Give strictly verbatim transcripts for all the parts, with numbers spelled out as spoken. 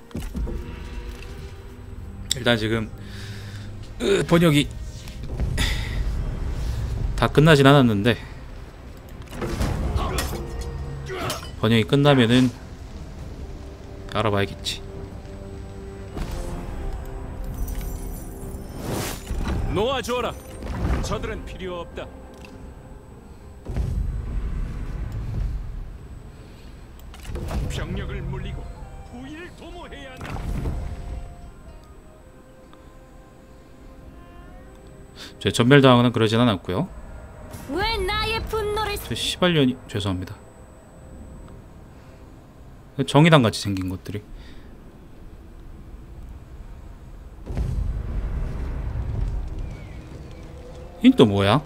일단 지금 으, 번역이 다 끝나진 않았는데 번역이 끝나면은 알아봐야겠지. 놓아주어라. 저들은 필요 없다. 병력을 물리고 후일을 도모해야 한다. 제 전멸당하거나 그러진 않았고요. 왜 나의 분노를 저 시발년이 죄송합니다. 정의당 같이 생긴 것들이. 인 또 뭐야?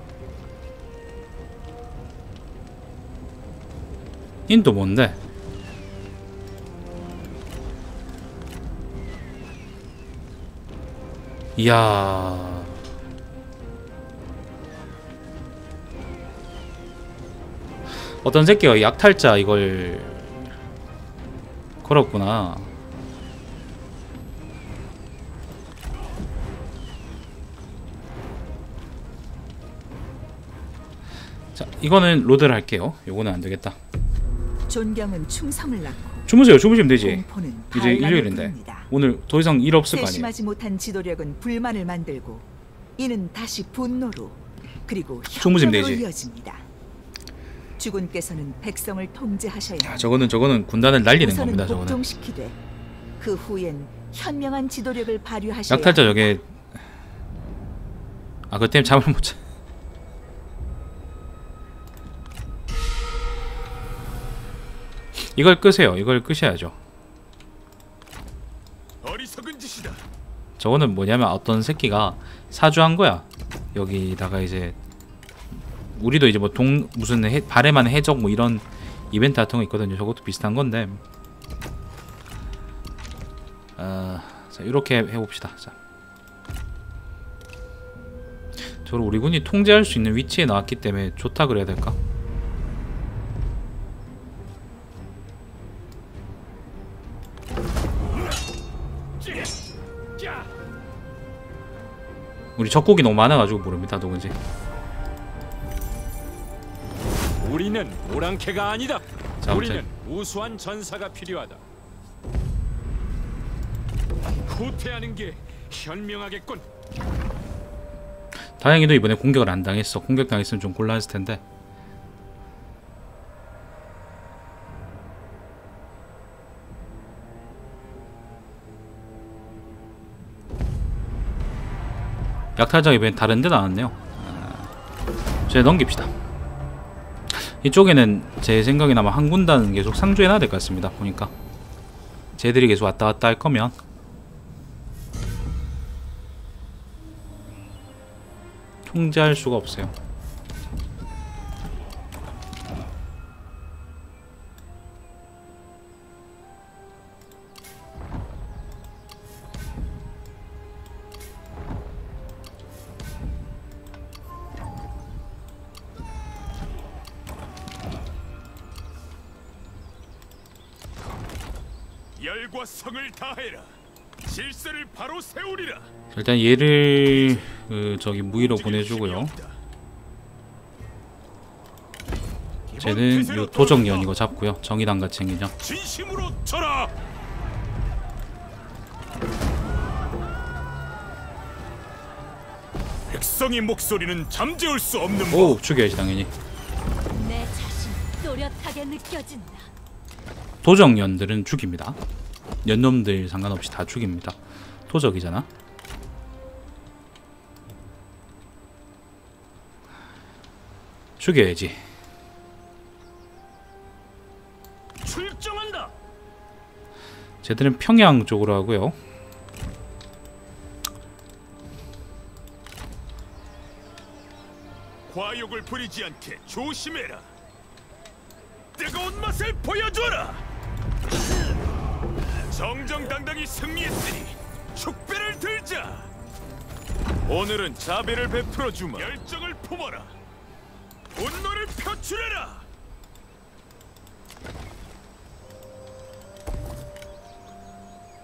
인 또 뭔데? 이야. 어떤 새끼가 약탈자 이걸 걸었구나. 자, 이거는 로드를 할게요. 요거는 안 되겠다. 존경은 충성을 낳고 주무세요. 주무시면 되지. 공포는 이제 반란을 일요일인데 부릅니다. 오늘 더 이상 일 없을 거 아니에요. 세심하지 못한 지도력은 불만을 만들고 이는 다시 분노로 그리고 주무시면 혁명으로 되지. 이어집니다. 주군께서는 백성을 통제하셔야 아, 합니다. 저거는 저거는 군단을 날리는 우선은 겁니다. 저거는 복종시키되 그 후엔 현명한 지도력을 발휘하셔야 약탈자 합니다. 저게 아 그 때문에 잠을 못 자. 이걸 끄세요. 이걸 끄셔야죠. 어리석은 짓이다. 저거는 뭐냐면 어떤 새끼가 사주한 거야. 여기다가 이제 우리도 이제 뭐 동 무슨 해, 발에만 해적 뭐 이런 이벤트 같은 거 있거든요. 저것도 비슷한 건데. 어, 자 이렇게 해봅시다. 자, 저를 우리 군이 통제할 수 있는 위치에 나왔기 때문에 좋다 그래야 될까? 우리 적국이 너무 많아가지고 모릅니다. 누군지. 우리는 오랑캐가 아니다. 자, 우리는 아무튼 우수한 전사가 필요하다. 후퇴하는 게 현명하겠군. 다행히도 이번에 공격을 안 당했어. 공격 당했으면 좀 곤란했을 텐데. 약탈자 이벤트 다른 데 나왔네요. 아, 이제 넘깁시다. 이쪽에는 제 생각에 아마 한 군단 계속 상주해놔야 될 것 같습니다. 보니까 쟤들이 계속 왔다 갔다 할 거면 통제할 수가 없어요. 열과 성을 다해라. 질서를 바로 세우리라. 일단 얘를 그 저기 무기로 보내주고요. 쟤는 요 도적년 이거 잡고요. 정의당 같이 생기죠. 진심으로 쳐라. 백성의 목소리는 잠재울 수 없는 법. 오 죽여야지 당연히. 내 자신 또렷하게 느껴진다. 도적년들은 죽입니다. 연놈들 상관없이 다 죽입니다. 도적이잖아. 죽여야지. 출정한다. 쟤들은 평양 쪽으로 하고요. 과욕을 부리지 않게 조심해라. 뜨거운 맛을 보여줘라. 정정당당히 승리했으니 축배를 들자. 오늘은 자비를 베풀어 주마. 열정을 품어라. 분노를 표출해라.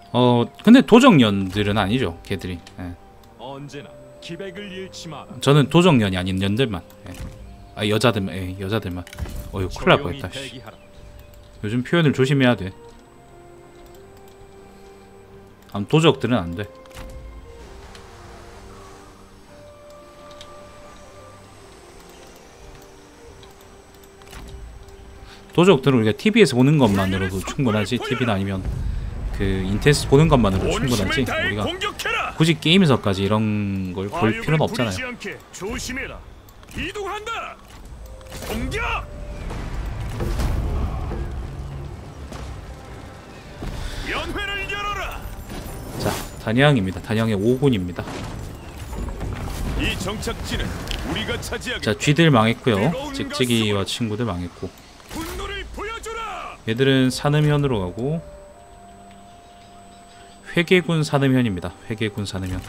어 근데 도적년들은 아니죠 걔들이. 예. 언제나 기백을 잃지 마라. 저는 도적년이 아닌 년들만. 예. 아 여자들만. 예, 여자들만. 어휴 큰일 날 조용히 뻔했다. 씨. 대기하라. 요즘 표현을 조심해야 돼. 아, 도적들은 안 돼. 도적들은 우리가 티비에서 보는 것만으로도 충분하지. 티비나 아니면 그 인텐스 보는 것만으로도 충분하지. 원심을 다해 우리가 공격해라. 굳이 게임에서까지 이런 걸 볼 과욕을 필요는 없잖아요. 부리지 않게 조심해라. 이동한다. 공격. 연회를 열어라. 자, 단양입니다. 단양의 오군입니다. 이 정착지는 우리가 차지하게. 자, 쥐들 망했고요. 찍찍이와 친구들 망했고. 분노를 보여주라. 얘들은 산음현으로 가고 회계군 산음현입니다. 회계군 산음현.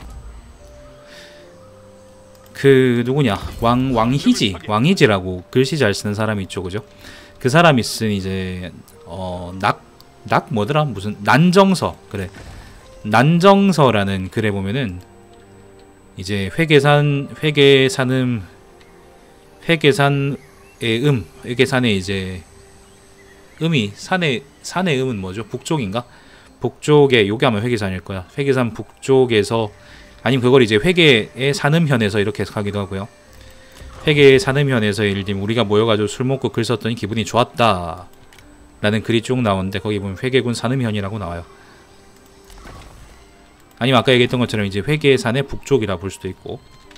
그 누구냐? 왕 왕희지. 왕희지라고 글씨 잘 쓰는 사람이 있죠. 그죠? 그 사람이 쓴 이제 어낙 낙 뭐더라? 무슨 난정서. 그래. 난정서라는 글에 보면은 이제 회계산 회계산음 회계산의 음 회계산의 이제 음이 산의 산의 음은 뭐죠? 북쪽인가? 북쪽에 요게 아마 회계산일 거야. 회계산 북쪽에서 아니면 그걸 이제 회계의 산음현에서 이렇게 해석하기도 하고요. 회계의 산음현에서 예를 들면 우리가 모여가지고 술 먹고 글 썼더니 기분이 좋았다 라는 글이 쭉 나오는데 거기 보면 회계군 산음현이라고 나와요. 아니면 아까 얘기했던 것처럼 이제 회계의 산의 북쪽이라 볼 수도 있고.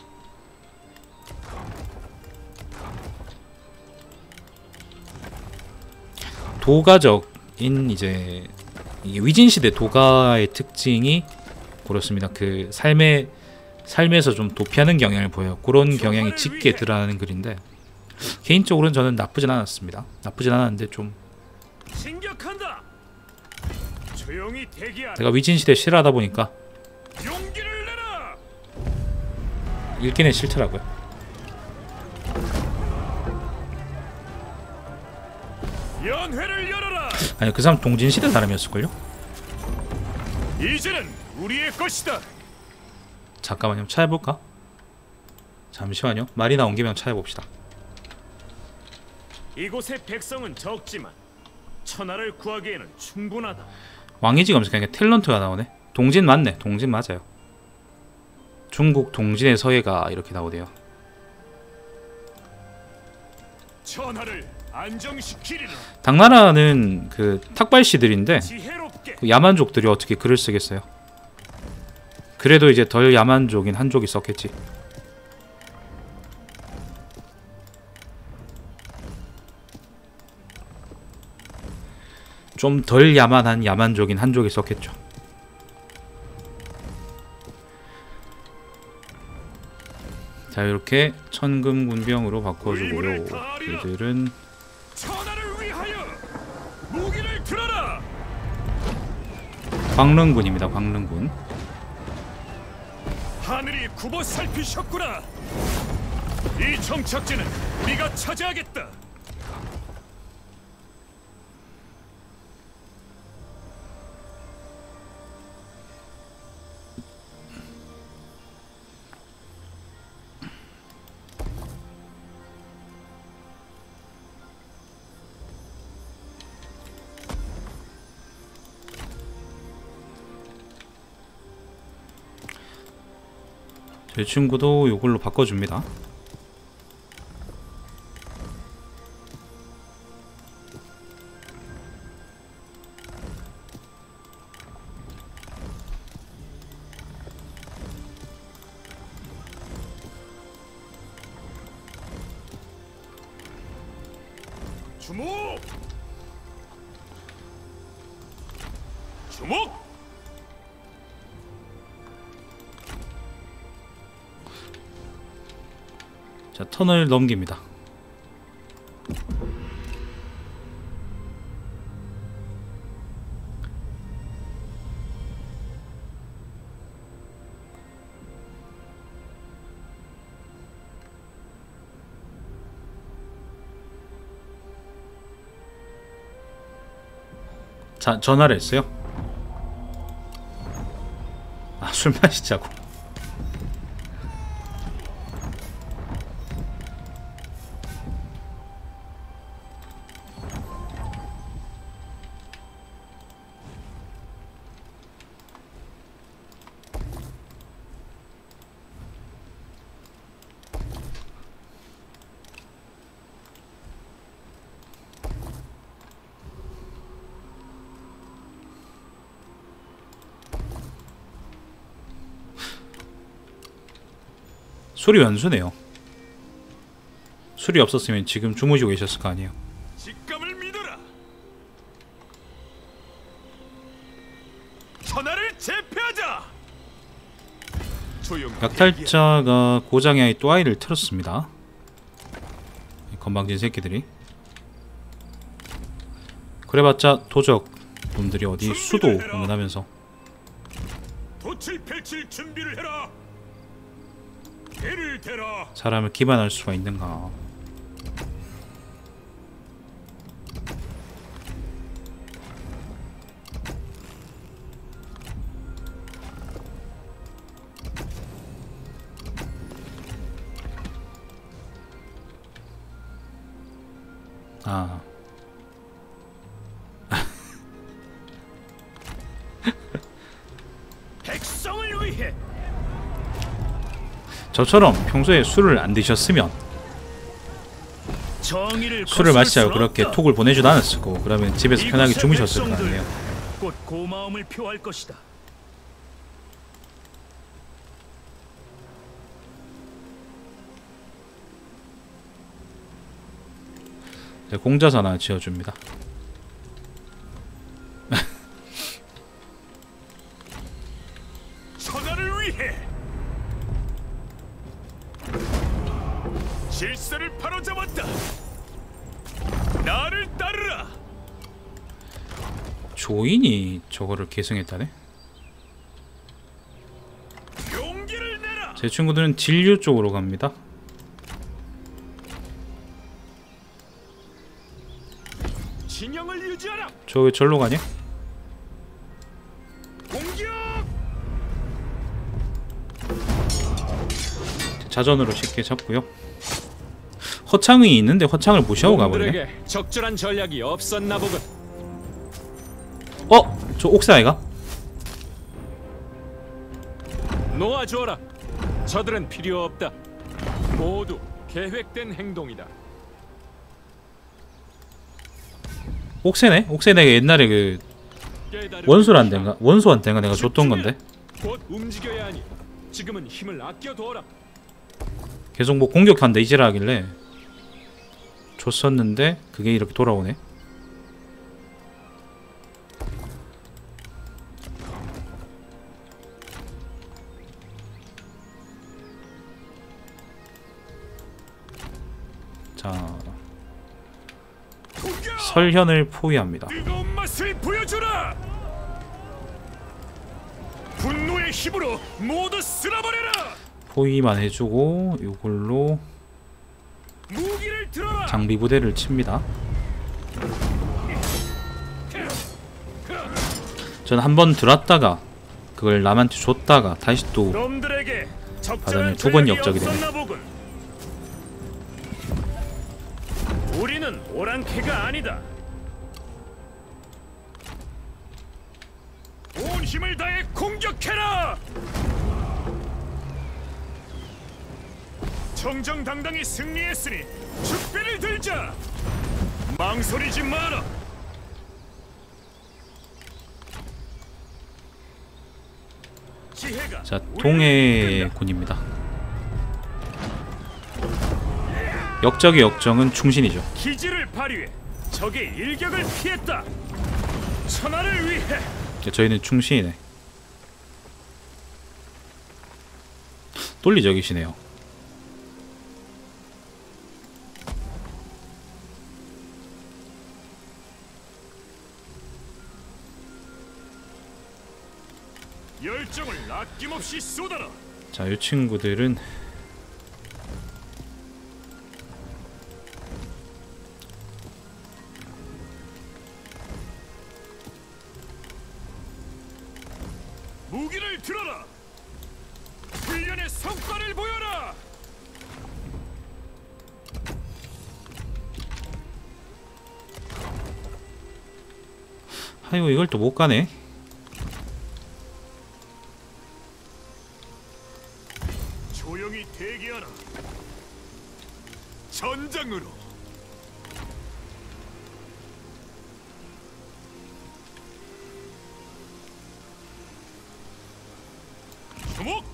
도가적인 이제 위진시대 도가의 특징이 그렇습니다. 그 삶의 삶에서 좀 도피하는 경향을 보여요. 그런 경향이 짙게 드러나는 글인데 개인적으로는 저는 나쁘진 않았습니다. 나쁘진 않았는데 좀 진격한다. 조용히 대기하라. 내가 위진시대 싫어하다 보니까 용기를 내라. 읽기는 싫더라고요. 연회를 열어라. 아니 그 사람 동진시대 사람이었을걸요? 이제는 우리의 것이다. 잠깐만요. 찾아볼까? 잠시만요. 말이 나온 김에 찾아봅시다. 이곳의 백성은 적지만 천하를 구하기에는 충분하다. 왕이지 검색하니까 탤런트가 나오네. 동진 맞네. 동진 맞아요. 중국 동진의 서예가 이렇게 나오대요. 천하를 안정시키리라. 당나라는 그 탁발씨들인데 지혜롭게. 그 야만족들이 어떻게 글을 쓰겠어요? 그래도 이제 덜 야만족인 한족이 썼겠지. 좀 덜 야만한 야만족인 한족이 썼겠죠. 자 이렇게 천금군병으로 바꿔주고요. 이들은 천하를 위하여 무기를 들어라. 광릉군입니다. 광릉군. 하늘이 굽어 살피셨구나. 이 정착지는 우리가 차지하겠다. 제 친구도 이걸로 바꿔줍니다. 주목! 주목! 자 턴을 넘깁니다. 자 전화를 했어요. 술 마시자고. 술이 원수네요. 술이 없었으면 지금 주무시고 계셨을 거 아니에요. 직감을 믿어라. 천하를 제패하자. 조용. 약탈자가 고장의 또아이를 틀었습니다. 건방진 새끼들이. 그래봤자 도적 놈들이 어디 수도 응원하면서. 도칠 펼칠 준비를 해라. 개를 대라. 사람을 기만할 수가 있는가. 아. 백성을 위해. 저처럼 평소에 술을 안 드셨으면 정의를 술을 마시자고 그렇게 톡을 보내주도 않았을 거고, 그러면 집에서 편하게 주무셨을 거 아니에요. 곧 고마움을 표할 것이다. 공자사 하나 지어줍니다. 천하를 위해. 질서를 바로잡았다. 나를 따르라. 조인이 저거를 계승했다네. 용기를 내라. 제 친구들은 진류 쪽으로 갑니다. 진영을 유지하라. 저 왜 절로 가냐? 공격. 자전으로 쉽게 잡고요. 허창이 있는데 허창을 무시하고 가버리네. 놈들에게 적절한 전략이 없었나 보군. 어? 저 옥새 아이가? 놓아주어라. 저들은 필요 없다. 모두 계획된 행동이다. 옥새네? 옥새 내가 옛날에 그 깨달음을 원수한테인가? 원수한테인가 내가 줬던 건데. 곧 움직여야 하니 지금은 힘을 아껴두어라. 계속 뭐 공격한다 이지라 하길래 줬었는데 그게 이렇게 돌아오네. 자, 설현을 포위합니다. 뜨거운 맛을 보여주라. 분노의 힘으로 모두 쓸어버려라. 포위만 해주고 이걸로 무기를 들어라. 장비 부대를 칩니다. 전 한 번 들었다가 그걸 남한테 줬다가 다시 또 놈들에게 받으면 적절한 두 번 전략이 역적이 되네. 없었나 보군. 우리는 오랑캐가 아니다. 온 힘을 다해 공격해라. 정정당당히 승리했으니 축배를 들자. 망설이지 마라. 지혜가 자, 우리를 동해 이끈다. 군입니다. 역적의 역정은 충신이죠. 기지를 발휘해 적의 일격을 피했다. 천하를 위해. 저희는 충신이네. 논리적이시네요. 열정을 아낌없이 쏟아라. 자, 이 친구들은 무기를 들어라. 훈련의 성과를 보여라. 아이고 이걸 또 못 가네. 조용히 대기하라. 전장으로. 주목.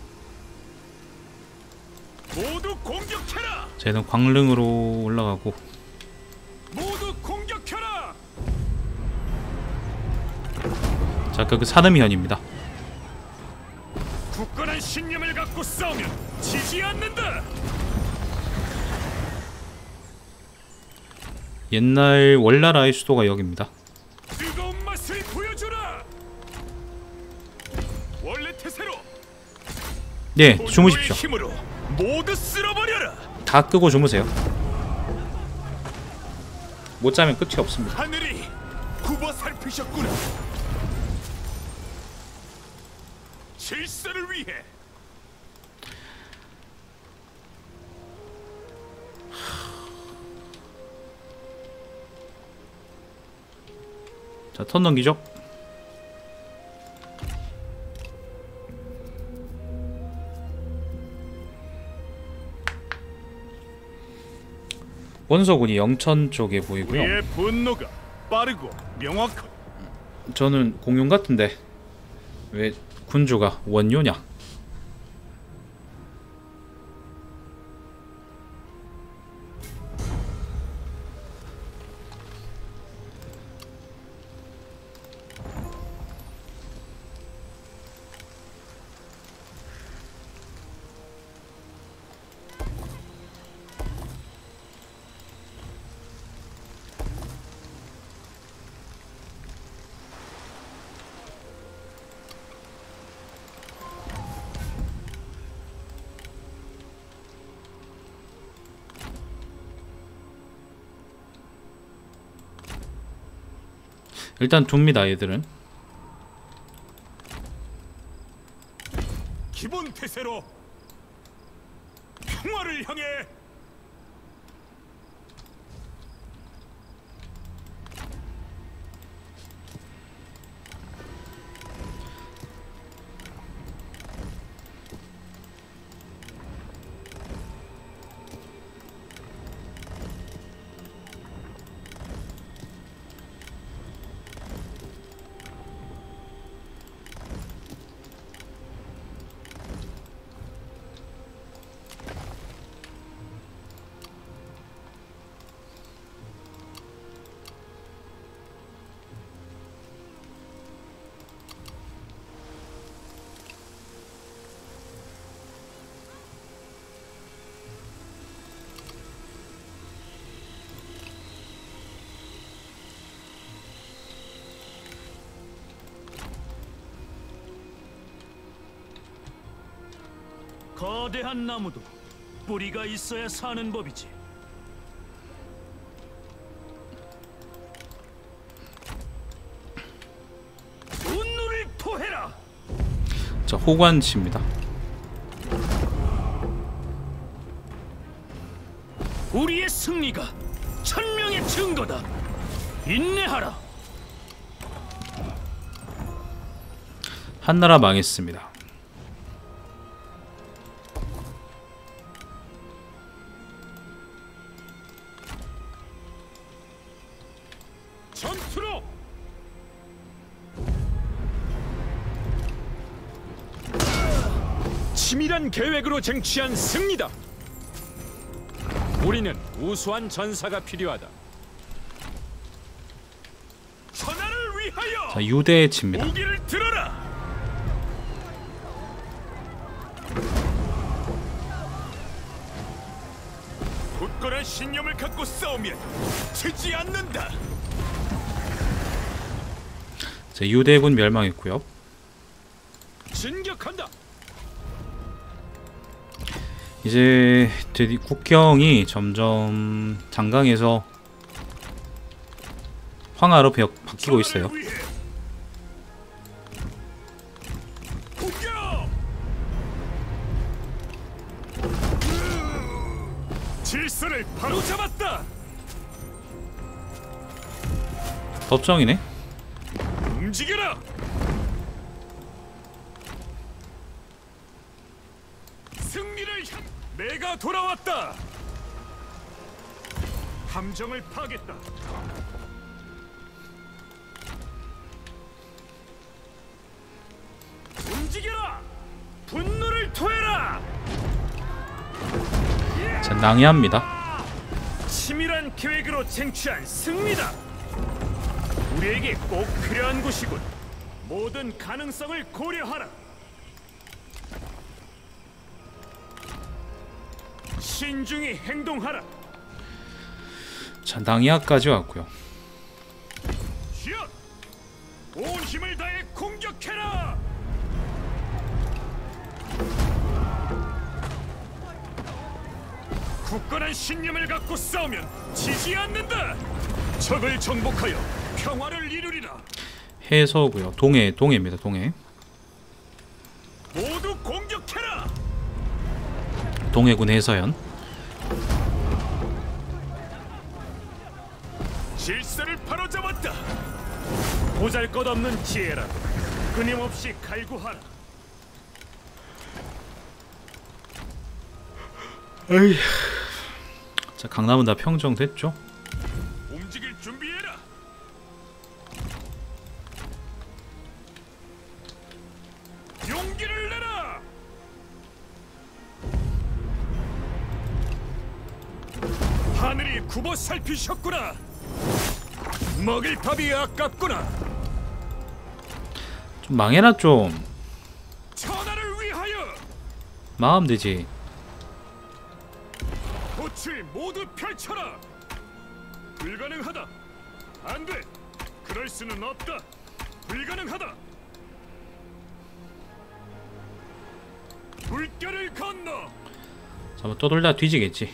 모두 공격해라. 쟤는 광릉으로 올라가고. 모두 공격해라. 자, 그 사드미현입니다. 굳건한 신념을 갖고 싸우면 지지 않는다. 옛날 월나라의 수도가 여기입니다. 뜨거운 맛을 보여주라. 원래 태세로. 네, 분노의 주무십시오. 힘으로 모두 쓸어버려라. 다 끄고 주무세요. 못 자면 끝이 없습니다. 하늘이 굽어 살피셨구나. 질서를 위해. 자, 턴 넘기죠. 원서군이 영천 쪽에 보이고요. 우리의 분노가 빠르고 명확한. 저는 공룡 같은데 왜 군주가 원요냐? 일단 둡니다. 얘들은 기본 태세로 평화를 향해. 거대한 나무도 뿌리가 있어야 사는 법이지. 분노를 토해라. 자, 호관치입니다. 우리의 승리가 천명의 증거다. 인내하라. 한나라 망했습니다. 전투로. 치밀한 계획으로 쟁취한 승리다. 우리는 우수한 전사가 필요하다. 천하를 위하여. 자, 유대에 칩니다. 무기를 들어라. 굳건한 신념을 갖고 싸우면 지지 않는다. 자, 유대군 멸망했고요. 진격한다. 이제 드디 국경이 점점 장강에서 황하로 벽 바뀌고 있어요. 천하를 위해. 공격. 질서를 바로 잡았다. 덥정이네. 움직여라. 승리를 향 내가 돌아왔다. 함정을 파겠다. 움직여라. 분노를 토해라. 자, 낭이합니다. 치밀한 계획으로 쟁취한 승리다. 우리에게 꼭 필요한 곳이군. 모든 가능성을 고려하라. 신중히 행동하라. 자, 낭이아까지 왔고요. 쥐어! 온 힘을 다해 공격해라. 굳건한 신념을 갖고 싸우면 지지 않는다. 적을 정복하여 평화를 이루리라. 해서고요. 동해, 동해입니다. 동해. 모두 공격해라. 동해군 해서연. 질서를 바로잡았다. 보잘것없는 지혜라. 끊임없이 갈구하라. 에이. 자, 강남은 다 평정됐죠? 움직일 준비해라. 용기를 내라. 하늘이 굽어 살피셨구나. 먹을 밥이 아깝구나. 좀 망해라 좀. 천하를 위하여 마음 되지. 꽃을 모두 펼쳐라. 불가능하다. 안 돼. 그럴 수는 없다. 불가능하다. 물결을 건너. 자, 뭐 떠돌다 뒤지겠지.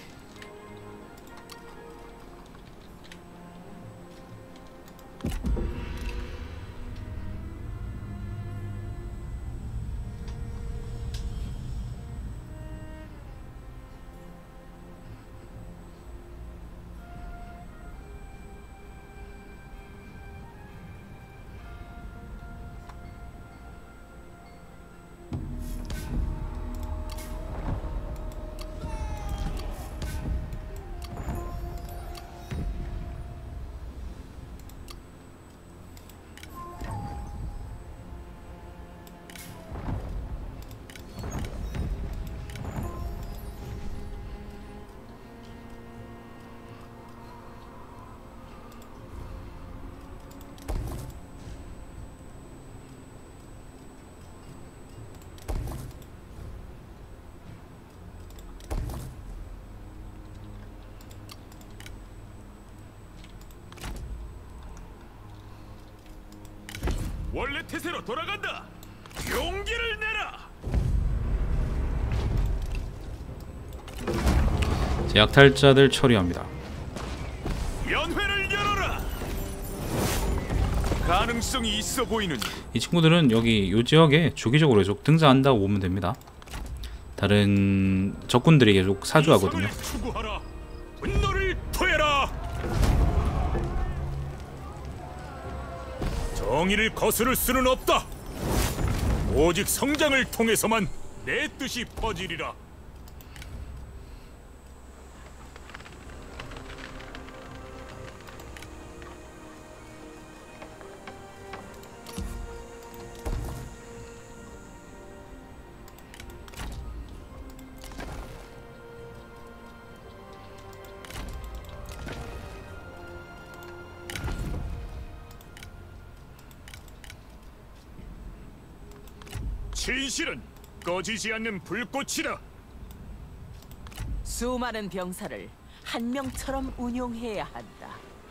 원래 태세로 돌아간다. 용기를 내라. 약탈자들 처리합니다. 연회를 열어라. 가능성이 있어 보이는. 이 친구들은 여기 요 지역에 주기적으로 계속 등장한다고 보면 됩니다. 다른 적군들이 계속 사주하거든요. 추구하라. 분노를 토해라. 정의를 거스를 수는 없다. 오직 성장을 통해서만 내 뜻이 퍼지리라. 진실은 꺼지지 않는 불꽃이다. 수많은 병사를 한 명처럼 운용해야 한다.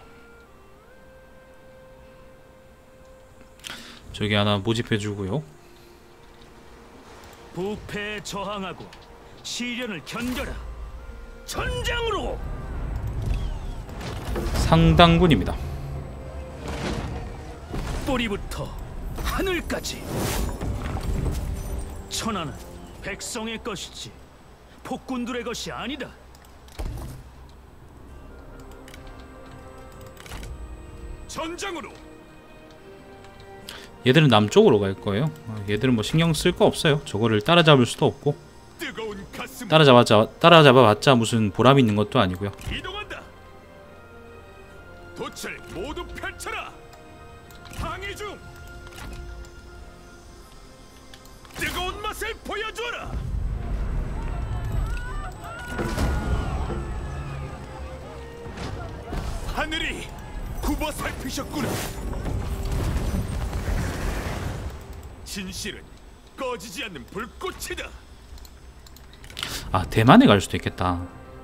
저기 하나 모집해주고요. 부패에 저항하고 시련을 견뎌라. 전장으로. 상당군입니다. 뿌리부터 하늘까지. 천하는 백성의 것이지 폭군들의 것이 아니다. 전장으로. 얘들은 남쪽으로 갈 거예요. 어, 얘들은 뭐 신경 쓸 거 없어요. 저거를 따라잡을 수도 없고 뜨거운 가슴. 따라잡았자 따라잡아봤자 무슨 보람 있는 것도 아니고요. 이동한다. 도철 모두 펼쳐라. 항해 중. 뜨거운 맛을 보여주어라. 하늘이 굽어 살피셨구나. 진실은 꺼지지 않는 불꽃이다. 아, 대만에 갈 수도 있겠다.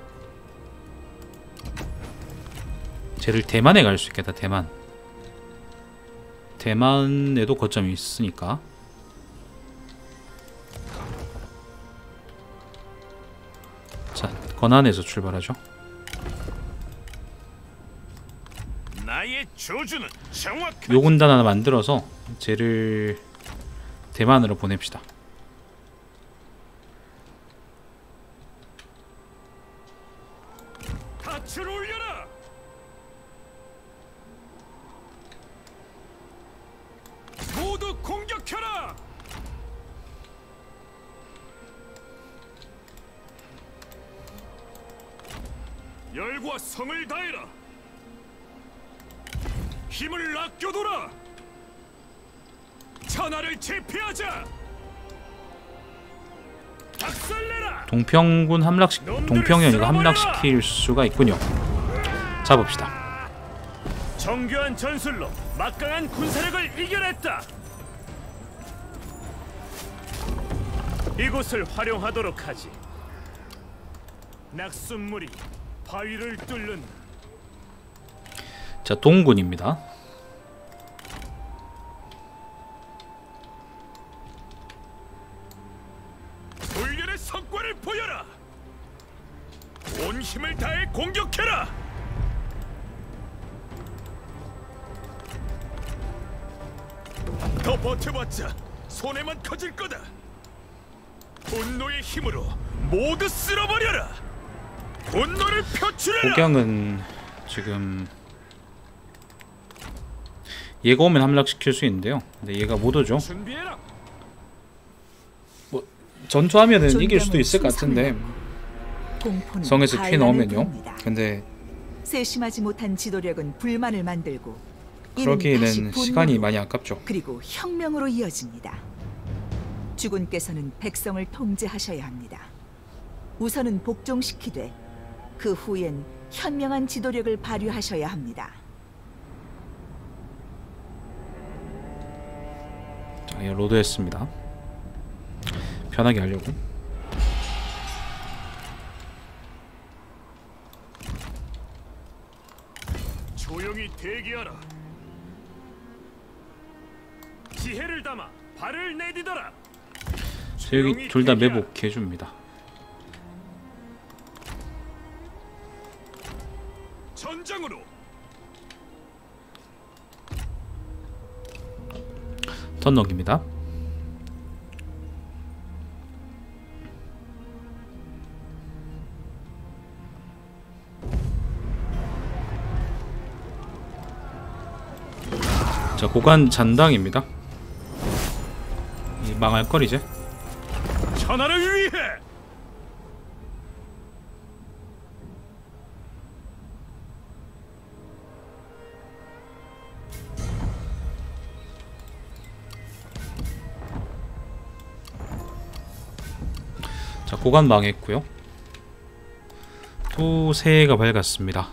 쟤를 대만에 갈 수 있겠다. 대만. 대만에도 거점이 있으니까. 자, 건안에서 출발하죠. 나의 조주는 정확한. 요 군단 하나 만들어서 쟤를 대만으로 보냅시다. 닻을 올려라. 모두 공격해라. 열과 성을 다해라. 힘을 아껴둬라. 천하를 제패하자. 박살내라. 동평군 함락시 동평연이가 함락시킬 수가 있군요. 잡읍시다. 정교한 전술로 막강한 군사력을 이겨냈다. 이곳을 활용하도록 하지. 낙숫물이 바위를 뚫는다. 자, 동군입니다. 훈련의 성과를 보여라. 온 힘을 다해 공격해라. 더 버텨봤자 손해만 커질 거다. 분노의 힘으로 모두 쓸어버려라. 분노를 표출해라. 복양은 지금 얘가 오면 함락시킬 수 있는데요. 근데 얘가 못 오죠. 준비해라. 뭐 전투하면은 이길 수도 있을 것 같은데 공포는 성에서 피 반란을 넣으면요. 부릅니다. 근데 세심하지 못한 지도력은 불만을 만들고 이는 다시 그러기에는 분노로, 시간이 많이 아깝죠. 그리고 혁명으로 이어집니다. 주군께서는 백성을 통제하셔야 합니다. 우선은 복종시키되 그 후엔 현명한 지도력을 발휘하셔야 합니다. 자, 예, 로드했습니다. 편하게 하려고. 조용히 대기하라. 지혜를 담아 발을 내디더라. 자, 여기 둘 다 매복해 줍니다. 전장으로. 턴넉입니다. 자, 고관 잔당입니다. 이 망할 걸 이제. 천하를 위해. 자, 고관 망했고요. 또 새해가 밝았습니다.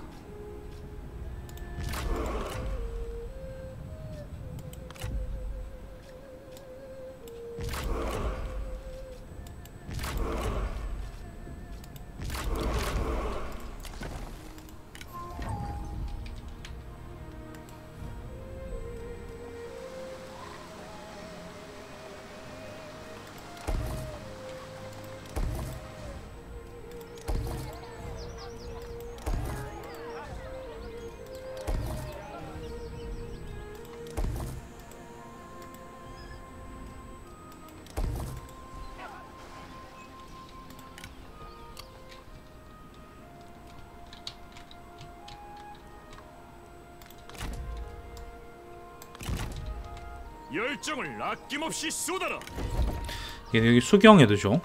열정을 아낌없이 쏟아라. 얘 여기 수경에도 줘.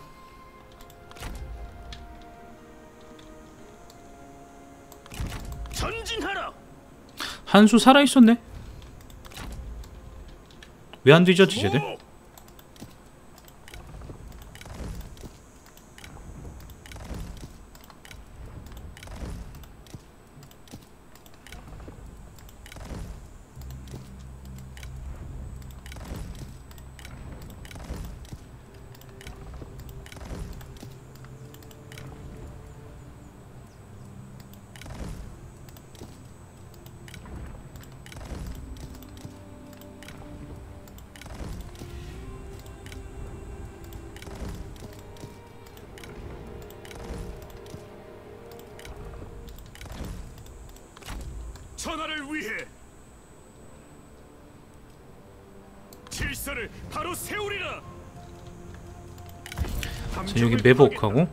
전진하라. 한수 살아있었네? 왜 안 뒤졌지 쟤들? 오! 천하를 위해 질서를 바로 세우리라. 자, 여기 매복하고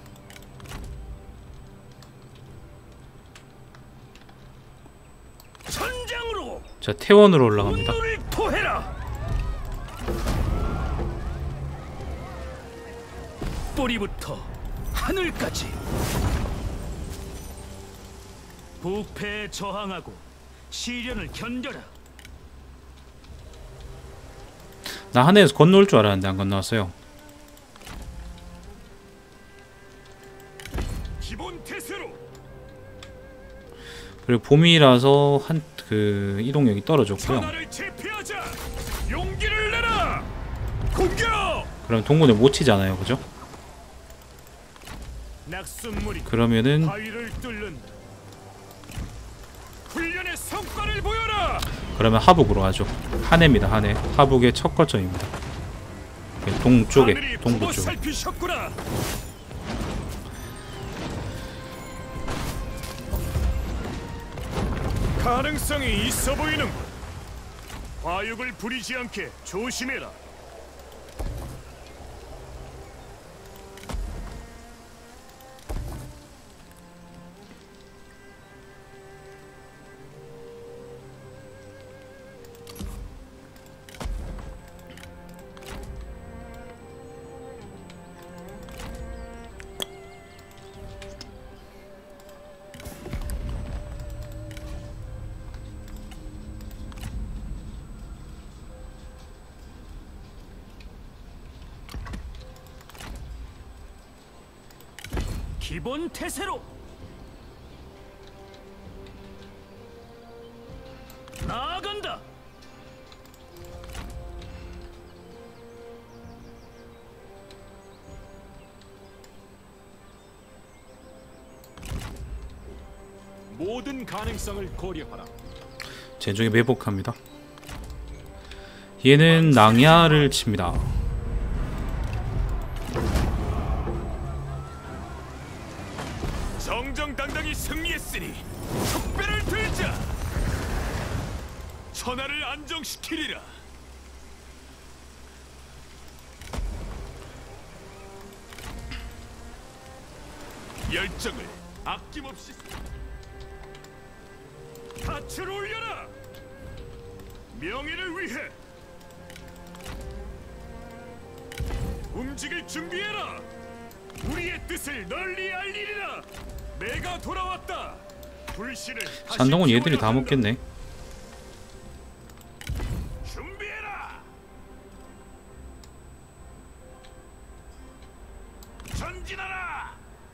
전장으로 자 태원으로 올라갑니다. 분노를 토해라. 뿌리부터 하늘까지 부패에 저항하고 시련을 견뎌라. 나 하늘에서 건너올 줄 알았는데 안 건너왔어요. 기본 태세로 그리고 봄이라서 한 그 이동력이 떨어졌고요. 천하를 제패하자. 용기를 내라. 공격. 그럼 동굴에 못 치잖아요, 그죠? 낙순물이 그러면은 바위를 뚫는다. 훈련의 성과를 보여라. 그러면 하북으로 가죠. 한해입니다, 한해. 하북의 첫 거점입니다. 동쪽에, 하늘이 동부 보고 쪽에. 살피셨구나. 가능성이 있어 보이는군. 과육을 부리지 않게 조심해라. 기본 태세로 나아간다. 모든 가능성을 고려하라. 제중에 매복합니다. 얘는 낭야를 칩니다. 정정당당히 승리했으니 촉배를 들자. 천하를 안정시키리라. 열정을 아낌없이 닻을 올려라. 명예를 위해 움직일 준비해라. 우리의 뜻을 널리 알리리라. 내가 돌아왔다. 불신을 다시 산동은 얘들이 다 키워야 먹겠네. 한다. 준비해라. 전진하라.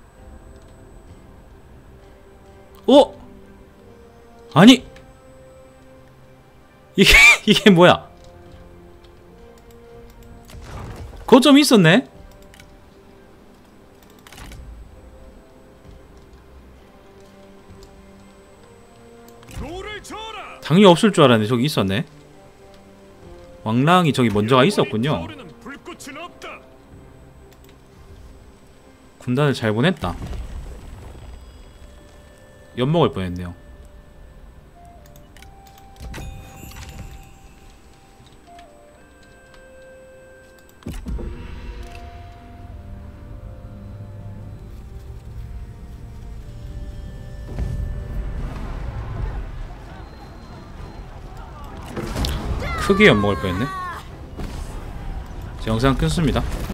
어? 아니 이게 이게 뭐야? 거점이 있었네? 노를 저어라. 당연히 없을 줄 알았는데 저기 있었네. 왕랑이 저기 먼저가 있었군요. 타오르는 불꽃은 없다. 군단을 잘 보냈다. 엿먹을 뻔했네요. 크게 엿먹을 뻔했네. 자, 영상 끊습니다.